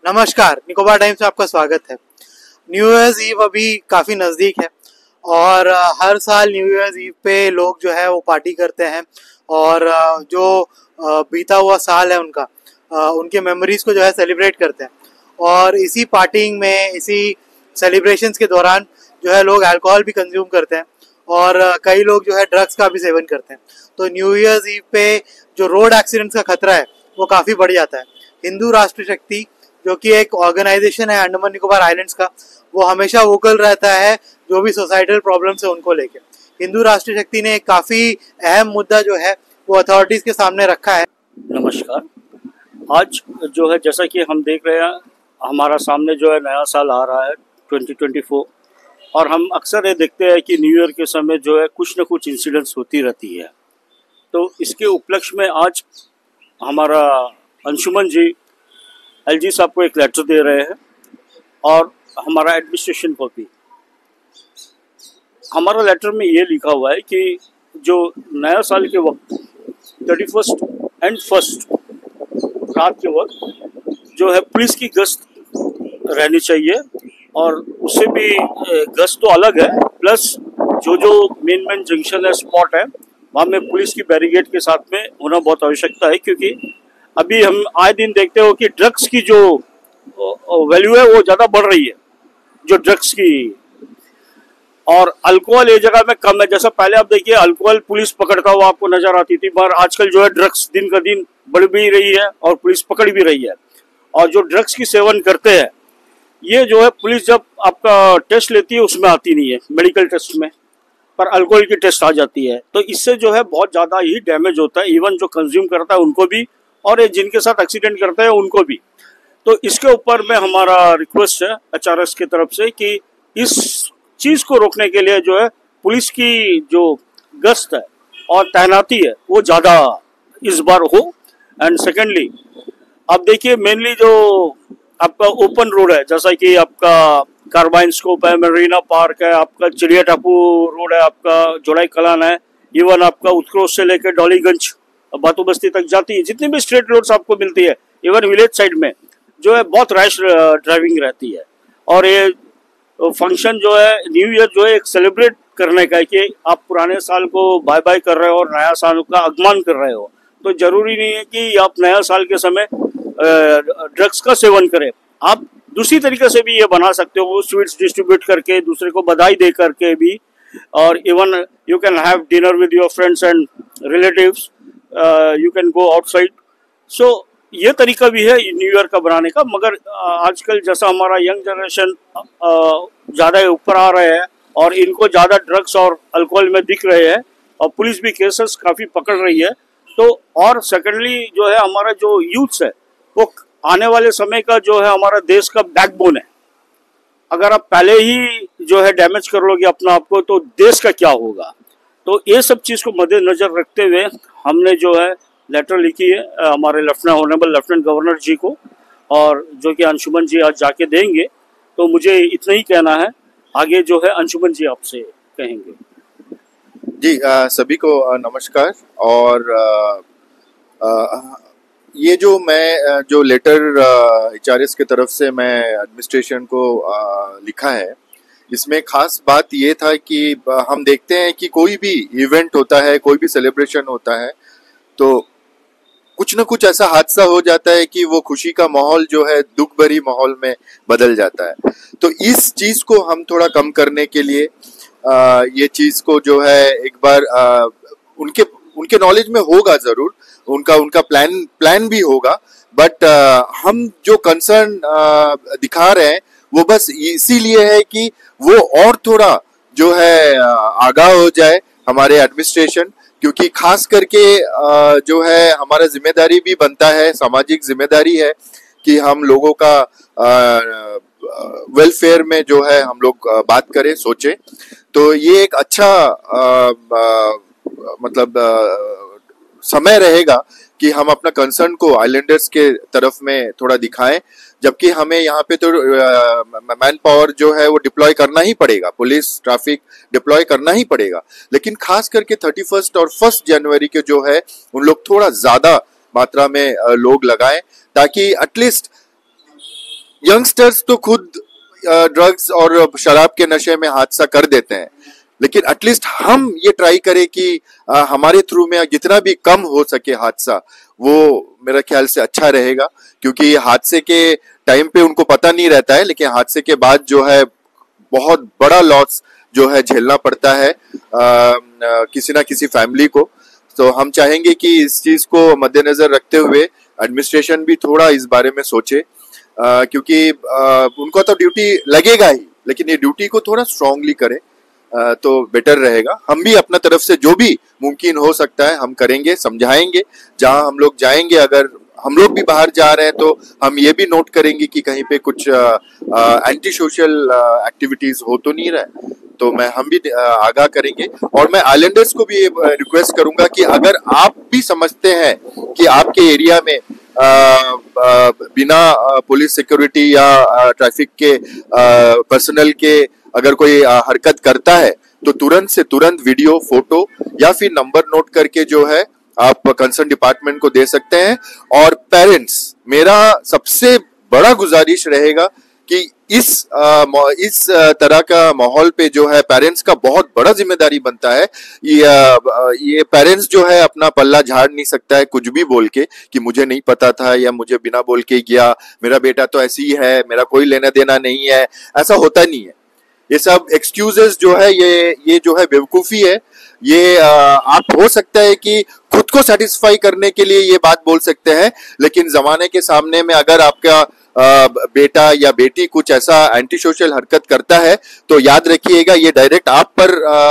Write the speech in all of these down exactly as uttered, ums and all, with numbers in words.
नमस्कार, निकोबार टाइम्स में आपका स्वागत है। न्यू ईयर्स ईव अभी काफ़ी नज़दीक है और हर साल न्यू ईयर्स ईव पे लोग जो है वो पार्टी करते हैं और जो बीता हुआ साल है उनका उनके मेमोरीज को जो है सेलिब्रेट करते हैं। और इसी पार्टिंग में, इसी सेलिब्रेशंस के दौरान जो है लोग अल्कोहल भी कंज्यूम करते हैं और कई लोग जो है ड्रग्स का भी सेवन करते हैं। तो न्यू ईयर्स ईव पे जो रोड एक्सीडेंट्स का खतरा है वो काफ़ी बढ़ जाता है। हिंदू राष्ट्र शक्ति जो कि एक ऑर्गेनाइजेशन है अंडमान निकोबार आइलैंड्स का, वो हमेशा वोकल रहता है जो भी सोसाइटल प्रॉब्लम्स है उनको लेके। हिंदू राष्ट्र शक्ति ने काफ़ी अहम मुद्दा जो है वो अथॉरिटीज़ के सामने रखा है। नमस्कार। आज जो है जैसा कि हम देख रहे हैं, हमारा सामने जो है नया साल आ रहा है ट्वेंटी ट्वेंटी फोर, और हम अक्सर ये देखते हैं कि न्यू ईयर के समय जो है कुछ न कुछ इंसिडेंट्स होती रहती है। तो इसके उपलक्ष्य में आज हमारा अंशुमन जी एल जी साहब को एक लेटर दे रहे हैं और हमारा एडमिनिस्ट्रेशन को भी। हमारा लेटर में ये लिखा हुआ है कि जो नया साल के वक्त थर्टी फर्स्ट एंड फर्स्ट रात के वक्त जो है पुलिस की गश्त रहनी चाहिए, और उससे भी गश्त तो अलग है, प्लस जो जो मेन मेन जंक्शन है, स्पॉट है, वहाँ में पुलिस की बैरिकेड के साथ में होना बहुत आवश्यकता है। क्योंकि अभी हम आए दिन देखते हो कि ड्रग्स की जो वैल्यू है वो ज़्यादा बढ़ रही है, जो ड्रग्स की, और अल्कोहल ये जगह में कम है। जैसा पहले आप देखिए अल्कोहल पुलिस पकड़ता हुआ आपको नजर आती थी, पर आजकल जो है ड्रग्स दिन का दिन बढ़ भी रही है और पुलिस पकड़ भी रही है। और जो ड्रग्स की सेवन करते हैं ये जो है पुलिस जब आपका टेस्ट लेती है उसमें आती नहीं है, मेडिकल टेस्ट में, पर अल्कोहल की टेस्ट आ जाती है। तो इससे जो है बहुत ज़्यादा ही डैमेज होता है, इवन जो कंज्यूम करता है उनको भी, और ये जिनके साथ एक्सीडेंट करते हैं उनको भी। तो इसके ऊपर में हमारा रिक्वेस्ट है एच आर एस की तरफ से कि इस चीज़ को रोकने के लिए जो है पुलिस की जो गश्त है और तैनाती है वो ज़्यादा इस बार हो। एंड सेकेंडली आप देखिए मेनली जो आपका ओपन रोड है, जैसा कि आपका कार्बाइन स्कोप है, मरीना पार्क है, आपका चिड़िया टापू रोड है, आपका जोड़ाई कलान है, इवन आपका उत्क्रोश से लेकर डॉलीगंज बातू बस्ती तक जाती है, जितनी भी स्ट्रेट रोड्स आपको मिलती है, इवन विलेज साइड में जो है बहुत रैश ड्राइविंग रहती है। और ये फंक्शन जो है न्यू ईयर जो है एक सेलिब्रेट करने का है कि आप पुराने साल को बाय बाय कर रहे हो और नया साल का आगमन कर रहे हो। तो जरूरी नहीं है कि आप नया साल के समय ड्रग्स का सेवन करें, आप दूसरी तरीके से भी ये बना सकते हो, स्वीट्स डिस्ट्रीब्यूट करके, दूसरे को बधाई दे करके भी, और even you can have dinner with your friends and relatives, you can go outside. So ये तरीका भी है न्यू ईयर का बनाने का। मगर आजकल जैसा हमारा यंग जनरेशन ज़्यादा ऊपर आ रहे हैं और इनको ज़्यादा ड्रग्स और अल्कोहल में दिख रहे हैं, और पुलिस भी केसेस काफ़ी पकड़ रही है। तो और सेकेंडली जो है हमारा जो यूथ्स है वो आने वाले समय का जो है हमारा देश का बैकबोन है। अगर आप पहले ही जो है डैमेज कर लोगे अपना आपको, तो देश का क्या होगा। तो ये सब चीज़ को मद्देनजर रखते हुए हमने जो है लेटर लिखी है हमारे lieutenant honourable lieutenant governor ji को, और जो कि अंशुमन जी आज जाके देंगे। तो मुझे इतना ही कहना है, आगे जो है अंशुमन जी आपसे कहेंगे। जी आ, सभी को आ, नमस्कार। और आ, आ, ये जो मैं जो लेटर एच आर एस के तरफ से मैं एडमिनिस्ट्रेशन को आ, लिखा है, इसमें खास बात ये था कि हम देखते हैं कि कोई भी इवेंट होता है, कोई भी सेलिब्रेशन होता है, तो कुछ न कुछ ऐसा हादसा हो जाता है कि वो खुशी का माहौल जो है दुख भरी माहौल में बदल जाता है। तो इस चीज़ को हम थोड़ा कम करने के लिए आ, ये चीज़ को जो है एक बार आ, उनके उनके नॉलेज में होगा ज़रूर, उनका उनका प्लान प्लान भी होगा, बट हम जो कंसर्न दिखा रहे हैं वो बस इसीलिए है कि वो और थोड़ा जो है आगाह हो जाए हमारे एडमिनिस्ट्रेशन। क्योंकि खास करके जो है हमारा जिम्मेदारी भी बनता है, सामाजिक जिम्मेदारी है कि हम लोगों का वेलफेयर में जो है हम लोग बात करें, सोचें। तो ये एक अच्छा आ, आ, मतलब आ, समय रहेगा कि हम अपना कंसर्न को आइलैंडर्स के तरफ में थोड़ा दिखाएं, जबकि हमें यहाँ पे तो मैन पावर जो है वो डिप्लॉय करना ही पड़ेगा, पुलिस ट्रैफिक डिप्लॉय करना ही पड़ेगा। लेकिन खास करके थर्टी फर्स्ट और फर्स्ट जनवरी के जो है उन लोग थोड़ा ज्यादा मात्रा में लोग लगाएं, ताकि एटलीस्ट यंगस्टर्स तो खुद ड्रग्स और शराब के नशे में हादसा कर देते हैं, लेकिन एटलीस्ट हम ये ट्राई करें कि आ, हमारे थ्रू में जितना भी कम हो सके हादसा, वो मेरा ख्याल से अच्छा रहेगा। क्योंकि हादसे के टाइम पे उनको पता नहीं रहता है, लेकिन हादसे के बाद जो है बहुत बड़ा लॉस जो है झेलना पड़ता है आ, आ, किसी ना किसी फैमिली को। तो हम चाहेंगे कि इस चीज को मद्देनजर रखते हुए एडमिनिस्ट्रेशन भी थोड़ा इस बारे में सोचे, आ, क्योंकि आ, उनको तो ड्यूटी लगेगा ही, लेकिन ये ड्यूटी को थोड़ा स्ट्रांगली करें आ, तो बेटर रहेगा। हम भी अपना तरफ से जो भी मुमकिन हो सकता है हम करेंगे, समझाएंगे। जहां हम लोग जाएंगे, अगर हम लोग भी बाहर जा रहे हैं तो हम ये भी नोट करेंगे कि कहीं पे कुछ एंटी सोशल एक्टिविटीज हो तो नहीं रहा, तो मैं हम भी आगाह करेंगे। और मैं आइलैंडर्स को भी रिक्वेस्ट करूंगा कि अगर आप भी समझते हैं कि आपके एरिया में आ, आ, बिना पुलिस सिक्योरिटी या ट्रैफिक के पर्सनल के अगर कोई हरकत करता है, तो तुरंत से तुरंत वीडियो, फोटो या फिर नंबर नोट करके जो है आप कंसर्न डिपार्टमेंट को दे सकते हैं। और पेरेंट्स, मेरा सबसे बड़ा गुजारिश रहेगा कि इस आ, इस तरह का माहौल पे जो है पेरेंट्स का बहुत बड़ा जिम्मेदारी बनता है। ये, ये पेरेंट्स जो है अपना पल्ला झाड़ नहीं सकता है कुछ भी बोल के कि मुझे नहीं पता था या मुझे बिना बोल के गया, मेरा बेटा तो ऐसी ही है, मेरा कोई लेना देना नहीं है। ऐसा होता नहीं है। ये सब एक्सक्यूजेस जो है, ये ये जो है बेवकूफी है। ये आ, आप हो सकता है कि खुद को सेटिस्फाई करने के लिए ये बात बोल सकते हैं, लेकिन जमाने के सामने में अगर आपका आ, बेटा या बेटी कुछ ऐसा एंटी सोशल हरकत करता है, तो याद रखिएगा ये डायरेक्ट आप पर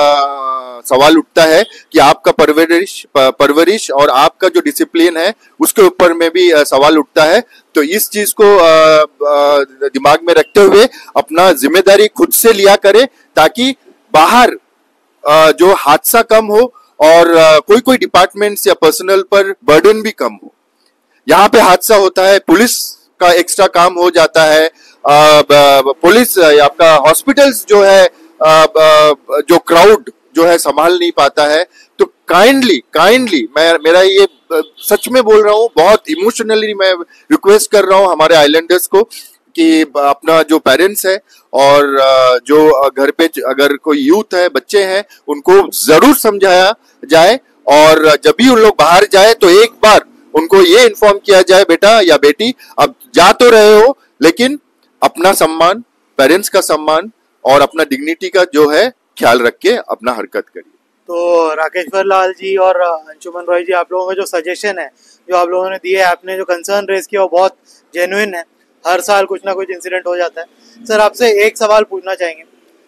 आ, सवाल उठता है कि आपका परवरिश परवरिश और आपका जो डिसिप्लिन है उसके ऊपर में भी आ, सवाल उठता है। तो इस चीज को आ, आ, दिमाग में रखते हुए अपना जिम्मेदारी खुद से लिया करें, ताकि बाहर आ, जो हादसा कम हो और आ, कोई कोई डिपार्टमेंट्स या पर्सनल पर बर्डन भी कम हो। यहाँ पे हादसा होता है, पुलिस का एक्स्ट्रा काम हो जाता है, आ, पुलिस आपका हॉस्पिटल्स जो है आ, आ, जो क्राउड जो है संभाल नहीं पाता है। तो काइंडली काइंडली मैं मेरा ये सच में बोल रहा हूँ, बहुत इमोशनली मैं रिक्वेस्ट कर रहा हूँ हमारे आइलैंडर्स को कि अपना जो पेरेंट्स है और जो घर पे अगर कोई यूथ है, बच्चे हैं, उनको जरूर समझाया जाए। और जब भी उन लोग बाहर जाए तो एक बार उनको ये इन्फॉर्म किया जाए, बेटा या बेटी अब जा तो रहे हो, लेकिन अपना सम्मान, पेरेंट्स का सम्मान और अपना डिग्निटी का जो है ख्याल रख के अपना हरकत करिए। तो राकेश्वर लाल जी और अंशुमन रॉय जी, आप लोगों का जो सजेशन है, जो आप लोगों ने दिए, आपने जो कंसर्न रेज किया, वो बहुत जेन्युइन है। हर साल कुछ ना कुछ इंसिडेंट हो जाता है। सर, आपसे एक सवाल पूछना चाहेंगे,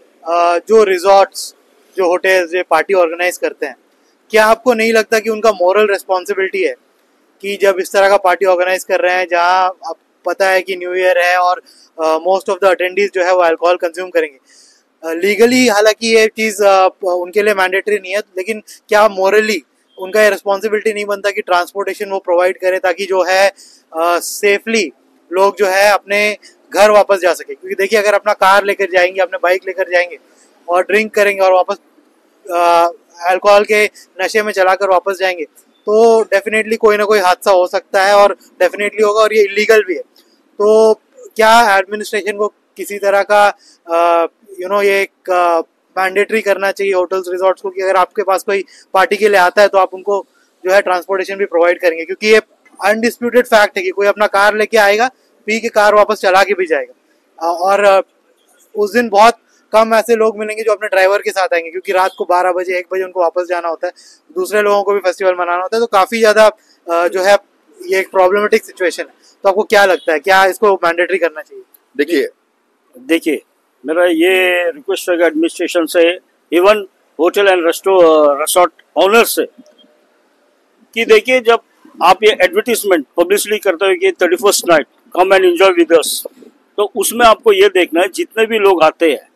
जो रिजॉर्ट्स, जो होटल्स, जो पार्टी ऑर्गेनाइज करते हैं, क्या आपको नहीं लगता कि उनका मोरल रिस्पॉन्सिबिलिटी है कि जब इस तरह का पार्टी ऑर्गेनाइज कर रहे हैं जहां आप पता है कि न्यू ईयर है और मोस्ट ऑफ द अटेंडीज जो है वो अल्कोहल कंज्यूम करेंगे, लीगली uh, हालांकि ये चीज़ uh, उनके लिए मैंडेटरी नहीं है, लेकिन क्या मोरली उनका ये रिस्पॉन्सिबिलिटी नहीं बनता कि ट्रांसपोर्टेशन वो प्रोवाइड करे ताकि जो है सेफली uh, लोग जो है अपने घर वापस जा सके? क्योंकि देखिए, अगर अपना कार लेकर जाएंगे, अपने बाइक लेकर जाएंगे और ड्रिंक करेंगे और वापस अल्कोहल uh, के नशे में चलाकर वापस जाएंगे, तो डेफिनेटली कोई ना कोई हादसा हो सकता है और डेफिनेटली होगा, और ये इलीगल भी है। तो क्या एडमिनिस्ट्रेशन को किसी तरह का यू नो ये एक मैंडेटरी करना चाहिए होटल्स, रिजॉर्ट्स को, कि अगर आपके पास कोई पार्टी के लिए आता है तो आप उनको जो है ट्रांसपोर्टेशन भी प्रोवाइड करेंगे? क्योंकि ये अनडिस्प्यूटेड फैक्ट है कि कोई अपना कार लेके आएगा, पी के कार वापस चला के भी जाएगा, और उस दिन बहुत कम ऐसे लोग मिलेंगे जो अपने ड्राइवर के साथ आएंगे, क्योंकि रात को बारह बजे एक बजे उनको वापस जाना होता है, दूसरे लोगों को भी फेस्टिवल मनाना होता है। तो काफ़ी ज़्यादा जो है ये एक प्रॉब्लमेटिक सिचुएशन है। तो आपको क्या लगता है, क्या इसको मैंडेटरी करना चाहिए? देखिए देखिए मेरा ये रिक्वेस्ट है एडमिनिस्ट्रेशन से, even hotel and resto resort owner से, कि देखिए जब आप ये एडवर्टीजमेंट पब्लिसिटी करते हो कि thirty first night come and enjoy with us, तो उसमें आपको ये देखना है जितने भी लोग आते हैं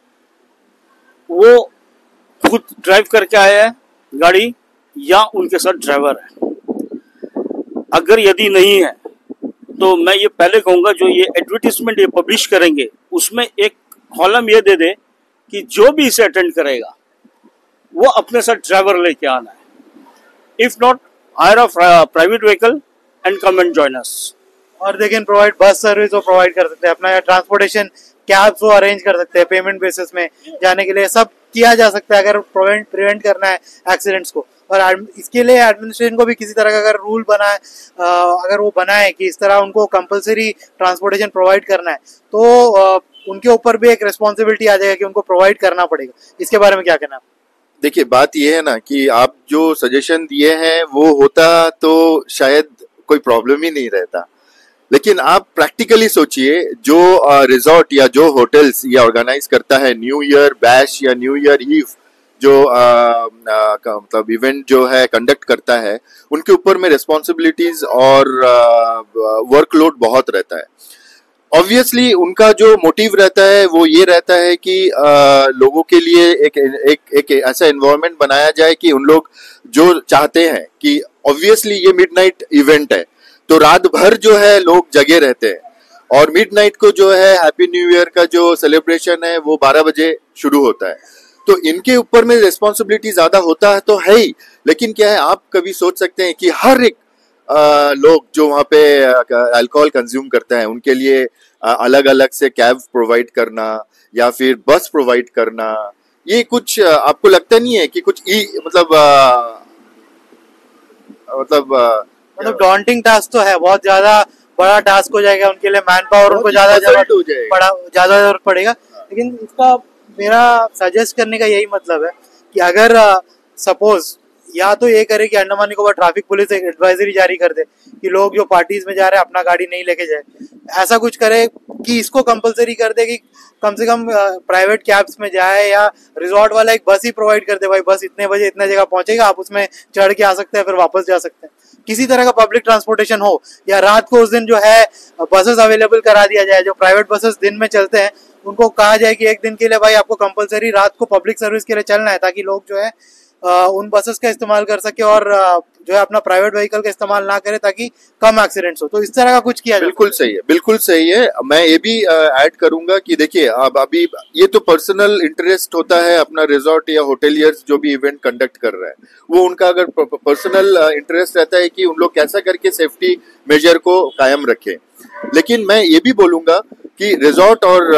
वो खुद ड्राइव करके आए हैं गाड़ी या उनके साथ ड्राइवर है। अगर यदि नहीं है तो मैं ये पहले कहूँगा, जो ये एडवर्टीजमेंट ये पब्लिश करेंगे उसमें एक कॉलम ये दे दे कि जो भी इसे अटेंड करेगा वो अपने साथ ड्राइवर लेके आना है। If not, hire a private vehicle and come and join us. और they can provide bus service वो प्रोवाइड कर सकते हैं, अपना ट्रांसपोर्टेशन कैब्स वो अरेंज कर सकते हैं पेमेंट बेसिस में जाने के लिए, सब किया जा सकता है अगर प्रिवेंट प्रिवेंट करना है एक्सीडेंट्स को। और इसके लिए एडमिनिस्ट्रेशन को भी किसी तरह का अगर रूल बनाए, अगर वो बनाए कि इस तरह उनको कंपलसरी ट्रांसपोर्टेशन प्रोवाइड करना है, तो उनके ऊपर भी एक रिस्पॉन्सिबिलिटी आ जाएगा कि उनको प्रोवाइड करना पड़ेगा। इसके बारे में क्या कहना है? देखिए, बात ये है ना कि आप जो सजेशन दिए हैं वो होता तो शायद कोई प्रॉब्लम ही नहीं रहता, लेकिन आप प्रैक्टिकली सोचिए, जो रिजॉर्ट या जो होटल्स ये ऑर्गेनाइज करता है न्यू ईयर बैश या न्यू ईयर ईव, जो मतलब इवेंट जो है कंडक्ट करता है, उनके ऊपर में रिस्पॉन्सिबिलिटीज और वर्कलोड बहुत रहता है। ऑब्वियसली उनका जो मोटिव रहता है वो ये रहता है कि आ, लोगों के लिए एक एक एक ऐसा एनवायरनमेंट बनाया जाए कि उन लोग जो चाहते हैं कि ऑब्वियसली ये मिडनाइट इवेंट है तो रात भर जो है लोग जगे रहते हैं, और मिडनाइट को जो है हैप्पी न्यू ईयर का जो सेलिब्रेशन है वो बारह बजे शुरू होता है। तो इनके ऊपर में रिस्पॉन्सिबिलिटी ज्यादा होता है तो है ही, लेकिन क्या है, आप कभी सोच सकते हैं कि हर एक आ, लोग जो वहाँ पे अल्कोहल कंज्यूम करते हैं उनके लिए अलग अलग से कैब प्रोवाइड करना या फिर बस प्रोवाइड करना, ये कुछ आपको लगता नहीं है कि कुछ ई मतलब आ, मतलब मतलब डॉन्टिंग टास्क तो है, बहुत ज्यादा बड़ा टास्क हो जाएगा उनके लिए, मैन पावर उनको ज्यादा ज्यादा जरूरत पड़ेगा। लेकिन इसका मेरा सजेस्ट करने का यही मतलब है कि अगर सपोज या तो ये करे कि अंडमान निकोबार ट्रैफिक पुलिस एक एडवाइजरी जारी कर दे कि लोग जो पार्टीज में जा रहे हैं अपना गाड़ी नहीं लेके जाए, ऐसा कुछ करे कि इसको कंपलसरी कर दे कि कम से कम प्राइवेट कैब्स में जाए, या रिजॉर्ट वाला एक बस ही प्रोवाइड कर दे, भाई बस इतने बजे इतने जगह पहुंचेगा, आप उसमें चढ़ के आ सकते हैं फिर वापस जा सकते हैं। किसी तरह का पब्लिक ट्रांसपोर्टेशन हो, या रात को उस दिन जो है बसेस अवेलेबल करा दिया जाए, जो प्राइवेट बसेस दिन में चलते हैं उनको कहा जाए कि एक दिन के लिए भाई आपको कंपलसरी रात को पब्लिक सर्विस के लिए चलना है, ताकि लोग जो है आ, उन बसेस का इस्तेमाल कर सके और आ, जो है अपना प्राइवेट व्हीकल का इस्तेमाल ना करे ताकि कम एक्सीडेंट्स हो। तो इस तरह का कुछ किया। बिल्कुल सही है, बिल्कुल सही है। मैं ये भी ऐड करूंगा कि देखिए, अब अभी ये तो पर्सनल इंटरेस्ट होता है अपना रिजॉर्ट या होटेलियर्स जो भी इवेंट कंडक्ट कर रहा है, वो उनका अगर पर्सनल इंटरेस्ट रहता है कि उन लोग कैसा करके सेफ्टी मेजर को कायम रखें। लेकिन मैं ये भी बोलूंगा कि रिजॉर्ट और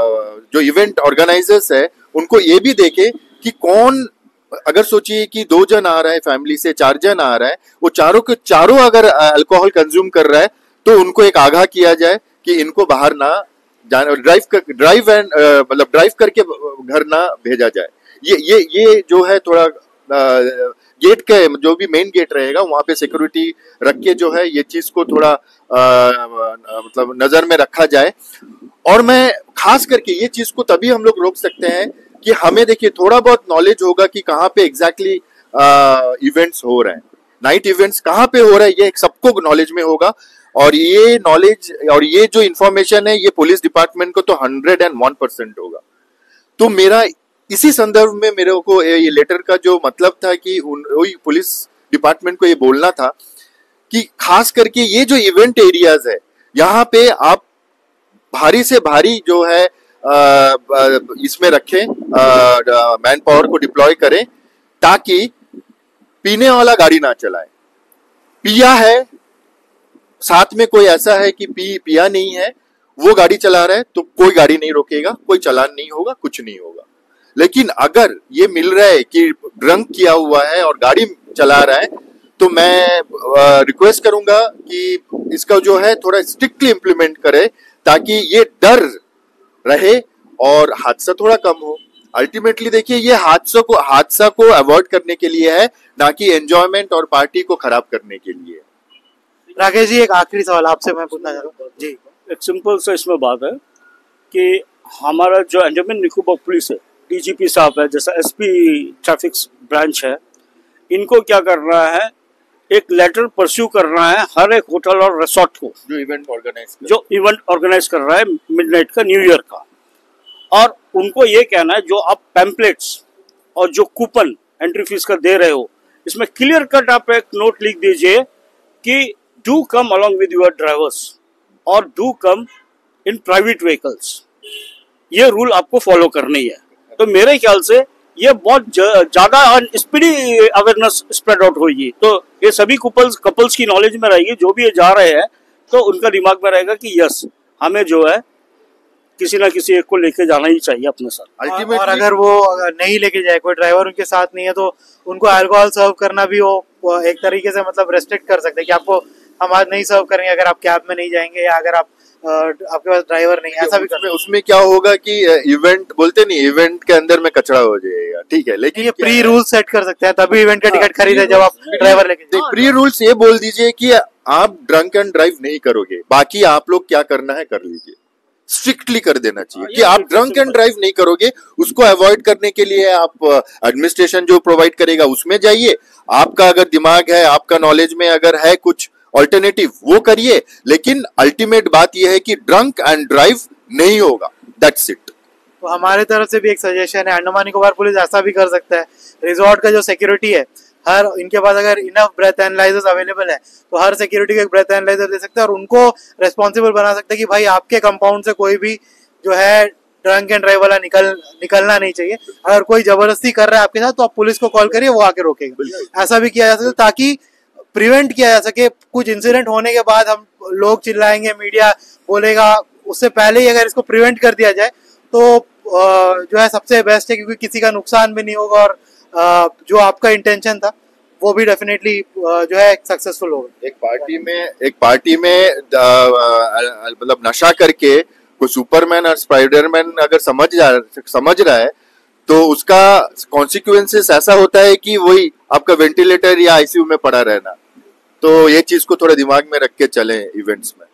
जो इवेंट ऑर्गेनाइजर्स है उनको ये भी देखे कि कौन, अगर सोचिए कि दो जन आ रहा है फैमिली से, चार जन आ रहा है, वो चारों के चारों अगर अल्कोहल कंज्यूम कर रहा है तो उनको एक आगाह किया जाए कि इनको बाहर ना जाने, ड्राइव कर, ड्राइव एंड मतलब ड्राइव करके घर ना भेजा जाए। ये ये ये जो है थोड़ा आ, गेट के जो भी मेन गेट रहेगा वहां पे सिक्योरिटी रख के जो है ये चीज को थोड़ा आ, मतलब नजर में रखा जाए। और मैं खास करके ये चीज को तभी हम लोग रोक सकते हैं कि हमें देखिए थोड़ा बहुत नॉलेज होगा कि कहाँ पे एग्जैक्टली इवेंट्स हो रहे हैं, नाइट इवेंट्स कहाँ पे हो रहे हैं, ये सबको नॉलेज में होगा। और ये नॉलेज और ये जो इंफॉर्मेशन है ये पुलिस डिपार्टमेंट को तो हंड्रेड एंड वन परसेंट होगा। तो मेरा इसी संदर्भ में मेरे को ये लेटर का जो मतलब था कि वही पुलिस डिपार्टमेंट को ये बोलना था कि खास करके ये जो इवेंट एरियाज है यहाँ पे आप भारी से भारी जो है आ, इसमें रखें, मैन पावर को डिप्लॉय करें ताकि पीने वाला गाड़ी ना चलाए। पिया है, साथ में कोई ऐसा है कि पी पिया नहीं है, वो गाड़ी चला रहा है तो कोई गाड़ी नहीं रोकेगा, कोई चालान नहीं होगा, कुछ नहीं होगा। लेकिन अगर ये मिल रहा है कि ड्रंक किया हुआ है और गाड़ी चला रहा है तो मैं रिक्वेस्ट करूंगा कि इसका जो है थोड़ा स्ट्रिक्टली इंप्लीमेंट करे ताकि ये डर रहे और हादसा थोड़ा कम हो। अल्टीमेटली देखिए ये हादसा को हादसा को अवॉइड करने के लिए है, ना कि एंजॉयमेंट और पार्टी को खराब करने के लिए। राकेश जी, एक आखिरी सवाल आपसे मैं पूछना चाह रहा हूँ जी। एक सिंपल सा इसमें बात है कि हमारा जो अंडमान निकोबार पुलिस है, डीजीपी साहब है, जैसा एसपी ट्रैफिक ब्रांच है, इनको क्या कर रहा है, एक लेटर परस्यू कर रहा है हर एक होटल और रिसोर्ट को जो इवेंट ऑर्गेनाइज जो इवेंट ऑर्गेनाइज कर रहा है मिडनाइट का, न्यू ईयर का, और उनको ये कहना है जो आप पैम्पलेट्स और जो कूपन एंट्री फीस का दे रहे हो, इसमें क्लियर कट आप एक नोट लिख दीजिए कि do come along with your drivers और do come in private vehicles. ये रूल आपको फॉलो करनी है। तो मेरे ख्याल से ये बहुत ज्यादा स्पीडी अवेयरनेस स्प्रेड आउट होगी। तो ये सभी कपल्स कपल्स की नॉलेज में रहेगी, जो भी ये जा रहे हैं तो उनका दिमाग में रहेगा कि यस हमें जो है किसी ना किसी एक को लेके जाना ही चाहिए अपने साथ। और, और अगर वो अगर नहीं लेके जाए, कोई ड्राइवर उनके साथ नहीं है, तो उनको अल्कोहल सर्व करना भी वो, वो एक तरीके से मतलब रेस्ट्रिक्ट कर सकते हैं कि आपको हम आज नहीं सर्व करेंगे अगर आप कैब में नहीं जाएंगे या अगर आप आपके पास ड्राइवर नहीं है, ऐसा भी उसमें, उसमें क्या होगा कि इवेंट बोलते नहीं, इवेंट के अंदर में कचरा हो जाएगा, ठीक है, लेकिन ये प्री रूल सेट कर सकते हैं, तभी इवेंट का टिकट खरीदे जब आप ड्राइवर लेके। प्री रूल्स ये बोल दीजिए कि आप ड्रंक एंड ड्राइव नहीं करोगे, बाकी आप लोग क्या करना है कर लीजिए, स्ट्रिक्टली कर देना चाहिए कि आप ड्रंक एंड ड्राइव नहीं करोगे। उसको अवॉइड करने के लिए आप एडमिनिस्ट्रेशन जो प्रोवाइड करेगा उसमें जाइए, आपका अगर दिमाग है, आपका नॉलेज में अगर है कुछ ऑल्टरनेटिव वो करिए, लेकिन अल्टीमेट बात यह है कि ड्रंक एंड ड्राइव नहीं होगा, दैट्स इट। तो हमारे तरफ से भी एक सजेशन है, अंडमान निकोबार पुलिस ऐसा भी कर सकता है, रिजॉर्ट का जो सिक्योरिटी है, हर इनके पास अगर इनफ ब्रेथ एनालाइजर्स अवेलेबल है तो हर सिक्योरिटी को एक ब्रेथ एनालाइजर दे सकते हैं और उनको रेस्पॉन्सिबल बना सकते हैं कि भाई आपके कंपाउंड से कोई भी जो है ड्रंक एंड ड्राइव वाला निकल निकलना नहीं चाहिए। अगर कोई जबरदस्ती कर रहा है आपके साथ तो आप पुलिस को कॉल करिए, वो आके रोकेगा। ऐसा भी किया जा सकता है ताकि प्रिवेंट किया जा सके। कुछ इंसिडेंट होने के बाद हम लोग चिल्लाएंगे, मीडिया बोलेगा, उससे पहले ही अगर इसको प्रिवेंट कर दिया जाए तो जो है सबसे बेस्ट है, क्योंकि किसी का नुकसान भी नहीं होगा और जो आपका इंटेंशन था वो भी डेफिनेटली जो है सक्सेसफुल होगा। एक पार्टी में एक पार्टी में मतलब नशा करके कोई सुपरमैन और स्पाइडरमैन अगर समझ जा समझ रहा है तो उसका कॉन्सिक्वेंसेस ऐसा होता है कि वही आपका वेंटिलेटर या आईसीयू में पड़ा रहना। तो ये चीज को थोड़ा दिमाग में रख के चलें इवेंट्स में।